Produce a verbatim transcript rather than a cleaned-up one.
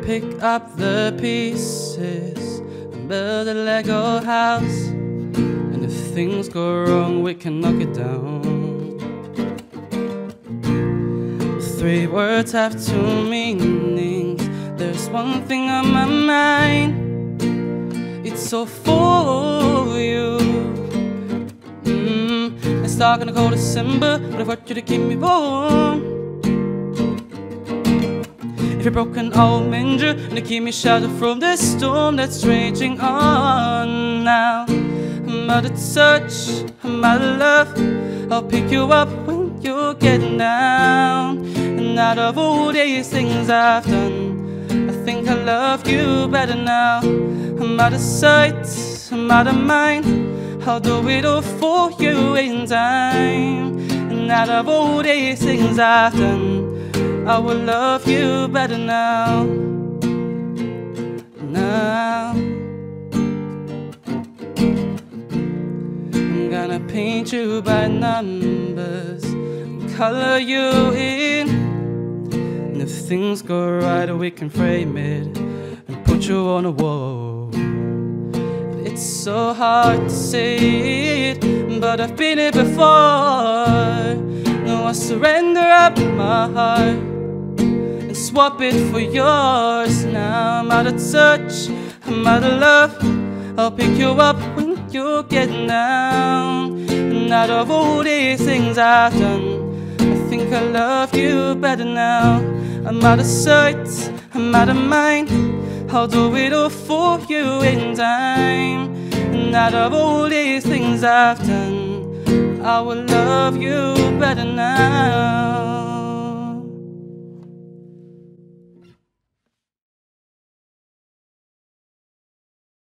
pick up the pieces and build a Lego house. And if things go wrong, we can knock it down. Three words have two meanings. There's one thing on my mind. It's all for you. mm, It's dark in the cold December, but I want you to keep me warm. If you're broken, I'll mend you, and to keep me sheltered from this storm that's raging on now. I'm out of touch, I'm out of love. I'll pick you up when you're getting down. And out of all these things I've done, I think I love you better now. I'm out of sight, I'm out of mind. I'll do it all for you in time. And out of all these things I've done, I will love you better now. Now I'm gonna paint you by numbers, color you in. And if things go right, we can frame it and put you on a wall. It's so hard to say it, but I've been it before. No, I surrender up my heart and swap it for yours. Now I'm out of touch, I'm out of love. I'll pick you up when you're getting down. And out of all these things I've done, I think I love you better now. I'm out of sight, I'm out of mind. I'll do it all for you in time. And out of all these things I've done, I will love you better now.